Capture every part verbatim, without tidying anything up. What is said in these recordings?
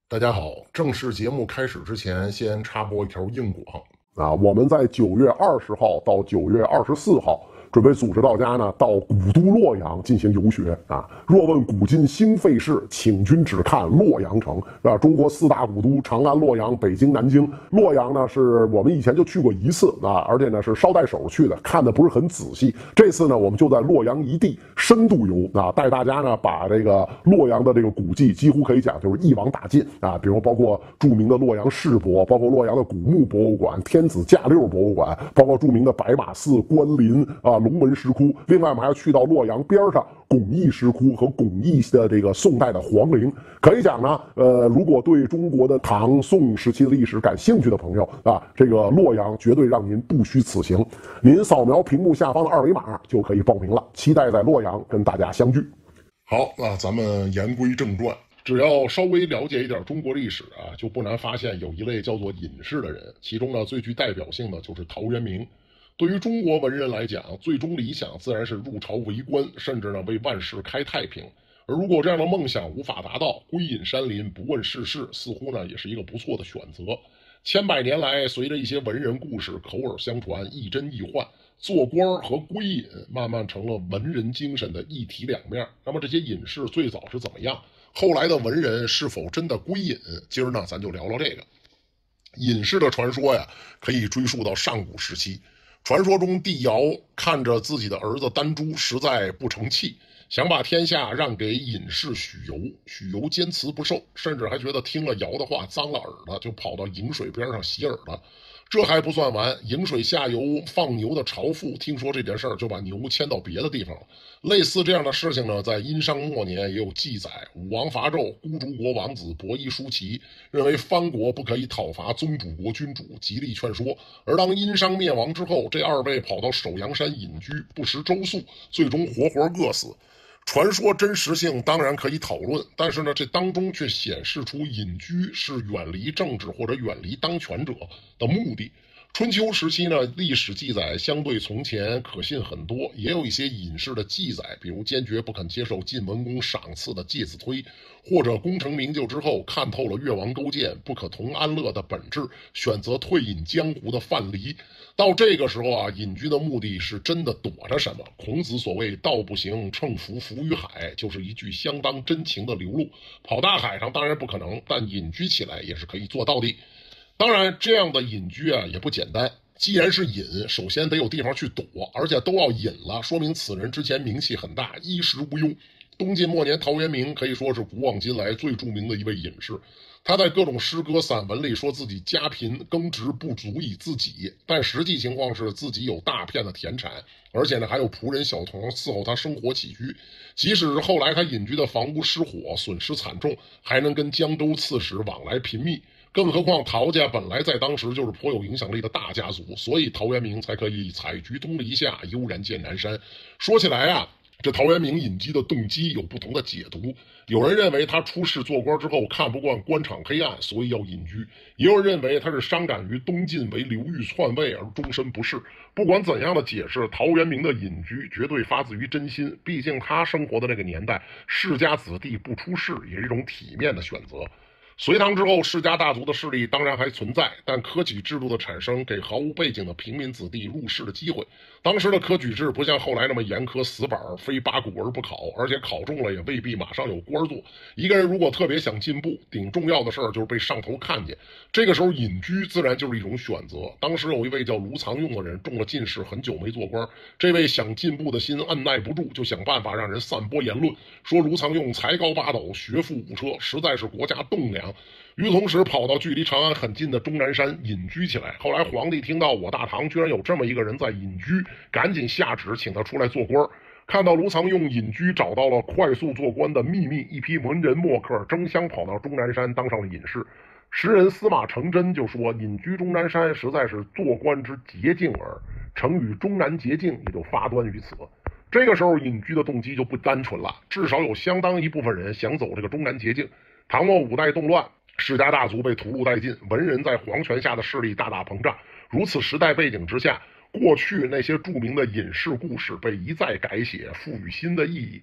大家好，正式节目开始之前，先插播一条硬广啊！我们在九月二十号到九月二十四号准备组织大家呢到古都洛阳进行游学啊。若问古今兴废事，请君只看洛阳城啊。中国四大古都：长安、洛阳、北京、南京。洛阳呢是我们以前就去过一次啊，而且呢是捎带手去的，看的不是很仔细。这次呢，我们就在洛阳一地深度游啊，带大家呢把这个洛阳的这个古迹几乎可以讲就是一网打尽啊。比如包括著名的洛阳市博，包括洛阳的古墓博物馆、天子驾六博物馆，包括著名的白马寺、关林啊、龙门石窟。另外，我们还要去到洛阳边上巩义石窟和巩义的这个宋代的皇陵。可以讲呢，呃，如果对中国的唐宋时期的历史感兴趣的朋友啊，这个洛阳绝对让您不虚此行。您扫描屏幕下方的二维码就可以报名了，期待在洛阳跟大家相聚。 好，那咱们言归正传。只要稍微了解一点中国历史啊，就不难发现有一类叫做隐士的人，其中呢最具代表性的就是陶渊明。对于中国文人来讲，最终理想自然是入朝为官，甚至呢为万世开太平。而如果这样的梦想无法达到，归隐山林，不问世事，似乎呢也是一个不错的选择。千百年来，随着一些文人故事口耳相传，亦真亦幻，做官和归隐慢慢成了文人精神的一体两面。那么这些隐士最早是怎么样？后来的文人是否真的归隐？今儿呢，咱就聊聊这个隐士的传说呀，可以追溯到上古时期。传说中，帝尧看着自己的儿子丹朱实在不成器，想把天下让给隐士许由。许由坚持不受，甚至还觉得听了尧的话脏了耳朵，就跑到颍水边上洗耳了。这还不算完，颍水下游放牛的巢妇听说这件事儿，就把牛迁到别的地方了。类似这样的事情呢，在殷商末年也有记载。武王伐纣，孤竹国王子伯夷叔齐认为藩国不可以讨伐宗主国君主，极力劝说。而当殷商灭亡之后，这二位跑到首阳山隐居，不食周粟，最终活活饿死。传说真实性当然可以讨论，但是呢，这当中却显示出隐居是远离政治或者远离当权者的目的。春秋时期呢，历史记载相对从前可信很多，也有一些隐士的记载，比如坚决不肯接受晋文公赏赐的介子推，或者功成名就之后看透了越王勾践不可同安乐的本质，选择退隐江湖的范蠡。到这个时候啊，隐居的目的是真的躲着什么？孔子所谓道不行，乘浮浮于海，就是一句相当真情的流露。跑大海上当然不可能，但隐居起来也是可以做到的。当然，这样的隐居啊也不简单。既然是隐，首先得有地方去躲，而且都要隐了，说明此人之前名气很大，衣食无忧。东晋末年，陶渊明可以说是古往今来最著名的一位隐士。他在各种诗歌散文里说自己家贫耕植不足以自给，但实际情况是自己有大片的田产，而且呢还有仆人小童伺候他生活起居。即使是后来他隐居的房屋失火，损失惨重，还能跟江州刺史往来频密。更何况陶家本来在当时就是颇有影响力的大家族，所以陶渊明才可以采菊东篱下，悠然见南山。说起来啊，这陶渊明隐居的动机有不同的解读。有人认为他出仕做官之后看不惯官场黑暗，所以要隐居；也有人认为他是伤感于东晋为刘裕篡位而终身不仕。不管怎样的解释，陶渊明的隐居绝对发自于真心，毕竟他生活的那个年代，世家子弟不出仕也是一种体面的选择。隋唐之后，世家大族的势力当然还存在，但科举制度的产生给毫无背景的平民子弟入仕的机会。当时的科举制不像后来那么严苛死板，非八股而不考，而且考中了也未必马上有官做。一个人如果特别想进步，顶重要的事儿就是被上头看见，这个时候隐居自然就是一种选择。当时有一位叫卢藏用的人中了进士，很久没做官，这位想进步的心按耐不住，就想办法让人散播言论，说卢藏用才高八斗，学富五车，实在是国家栋梁。与此同时，跑到距离长安很近的终南山隐居起来。后来皇帝听到我大唐居然有这么一个人在隐居，赶紧下旨请他出来做官。看到卢藏用隐居找到了快速做官的秘密，一批文人墨客争相跑到终南山当上了隐士。诗人司马承祯就说，隐居终南山实在是做官之捷径耳，成语终南捷径也就发端于此。这个时候隐居的动机就不单纯了，至少有相当一部分人想走这个终南捷径。唐末五代动乱，世家大族被屠戮殆尽，文人在皇权下的势力大大膨胀。如此时代背景之下，过去那些著名的隐士故事被一再改写，赋予新的意义。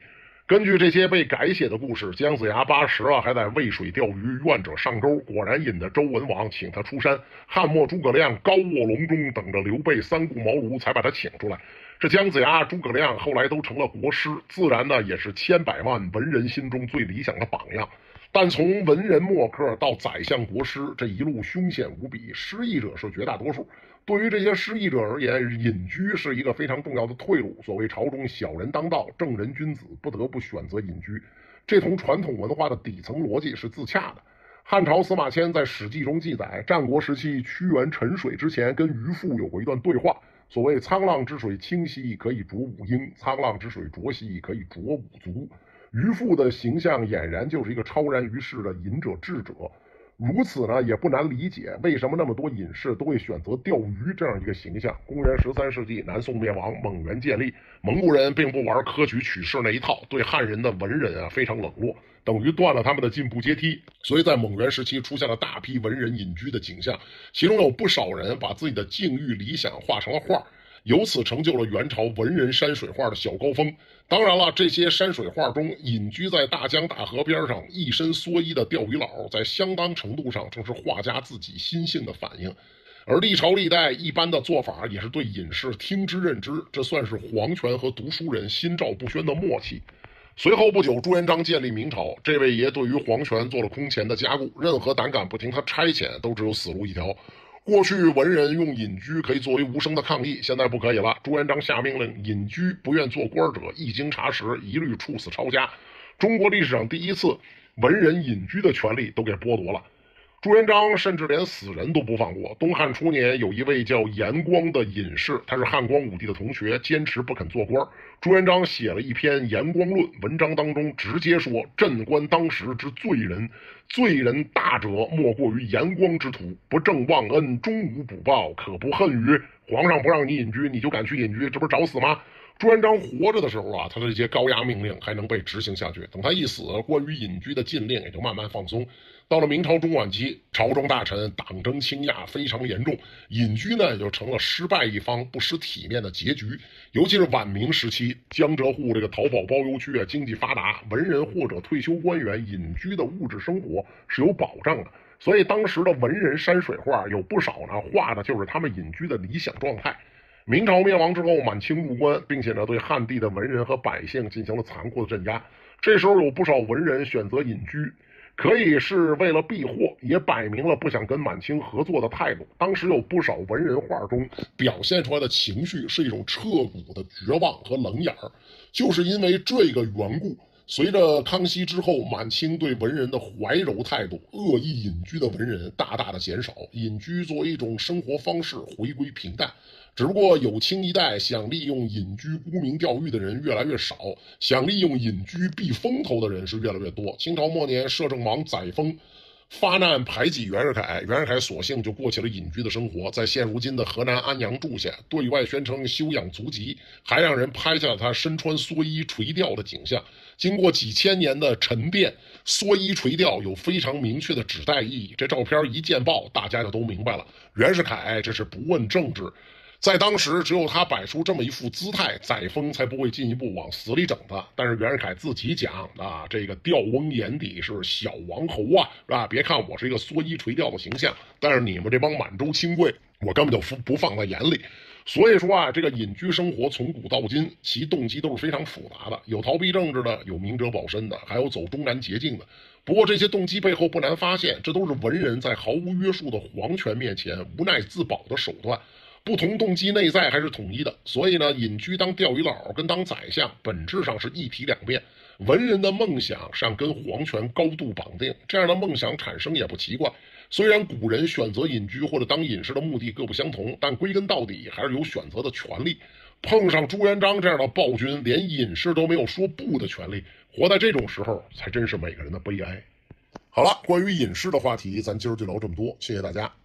根据这些被改写的故事，姜子牙八十啊还在渭水钓鱼，愿者上钩，果然引得周文王请他出山。汉末诸葛亮高卧龙中，等着刘备三顾茅庐才把他请出来。这姜子牙、诸葛亮后来都成了国师，自然呢也是千百万文人心中最理想的榜样。但从文人墨客到宰相国师，这一路凶险无比，失意者是绝大多数。对于这些失意者而言，隐居是一个非常重要的退路。所谓朝中小人当道，正人君子不得不选择隐居，这同传统文化的底层逻辑是自洽的。汉朝司马迁在《史记》中记载，战国时期屈原沉水之前跟渔父有过一段对话。所谓沧浪之水清兮，可以濯五鹰；沧浪之水浊兮，可以濯五足。渔父的形象俨然就是一个超然于世的隐者智者。如此呢，也不难理解为什么那么多隐士都会选择钓鱼这样一个形象。公元十三世纪，南宋灭亡，蒙元建立，蒙古人并不玩科举取士那一套，对汉人的文人啊非常冷落，等于断了他们的进步阶梯。所以在蒙元时期出现了大批文人隐居的景象，其中有不少人把自己的境遇理想画成了画，由此成就了元朝文人山水画的小高峰。当然了，这些山水画中隐居在大江大河边上一身蓑衣的钓鱼佬，在相当程度上正是画家自己心性的反应。而历朝历代一般的做法也是对隐士听之任之，这算是皇权和读书人心照不宣的默契。随后不久，朱元璋建立明朝，这位爷对于皇权做了空前的加固，任何胆敢不听他差遣都只有死路一条。过去文人用隐居可以作为无声的抗议，现在不可以了。朱元璋下命令，隐居不愿做官者，一经查实，一律处死抄家。中国历史上第一次，文人隐居的权利都给剥夺了。朱元璋甚至连死人都不放过。东汉初年，有一位叫严光的隐士，他是汉光武帝的同学，坚持不肯做官。朱元璋写了一篇《严光论》，文章当中直接说：“朕观当时之罪人，罪人大者莫过于严光之徒，不正忘恩，终无补报，可不恨于？皇上不让你隐居，你就敢去隐居，这不是找死吗？”朱元璋活着的时候啊，他的这些高压命令还能被执行下去。等他一死，关于隐居的禁令也就慢慢放松。到了明朝中晚期，朝中大臣党争倾轧非常严重，隐居呢也就成了失败一方不失体面的结局。尤其是晚明时期，江浙沪这个淘宝包邮区啊，经济发达，文人或者退休官员隐居的物质生活是有保障的。所以当时的文人山水画有不少呢，画的就是他们隐居的理想状态。明朝灭亡之后，满清入关，并且呢对汉地的文人和百姓进行了残酷的镇压。这时候有不少文人选择隐居，可以是为了避祸，也摆明了不想跟满清合作的态度。当时有不少文人画中表现出来的情绪是一种彻骨的绝望和冷眼儿，就是因为这个缘故，随着康熙之后，满清对文人的怀柔态度，恶意隐居的文人大大的减少，隐居作为一种生活方式回归平淡。只不过有清一代想利用隐居沽名钓誉的人越来越少，想利用隐居避风头的人是越来越多。清朝末年，摄政王载沣发难排挤袁世凯，袁世凯索性就过起了隐居的生活，在现如今的河南安阳住下，对外宣称休养足疾，还让人拍下了他身穿蓑衣垂钓的景象。经过几千年的沉淀，蓑衣垂钓有非常明确的指代意义。这照片一见报，大家就都明白了，袁世凯这是不问政治。在当时，只有他摆出这么一副姿态，载沣才不会进一步往死里整他。但是袁世凯自己讲啊，这个钓翁眼底是小王侯啊，是吧？别看我是一个蓑衣垂钓的形象，但是你们这帮满洲亲贵，我根本就不放在眼里。所以说啊，这个隐居生活从古到今，其动机都是非常复杂的，有逃避政治的，有明哲保身的，还有走东南捷径的。不过这些动机背后不难发现，这都是文人在毫无约束的皇权面前无奈自保的手段。不同动机内在还是统一的，所以呢，隐居当钓鱼佬跟当宰相本质上是一体两面。文人的梦想上跟皇权高度绑定，这样的梦想产生也不奇怪。虽然古人选择隐居或者当隐士的目的各不相同，但归根到底还是有选择的权利。碰上朱元璋这样的暴君，连隐士都没有说不的权利，活在这种时候才真是每个人的悲哀。好了，关于隐士的话题咱今儿就聊这么多，谢谢大家。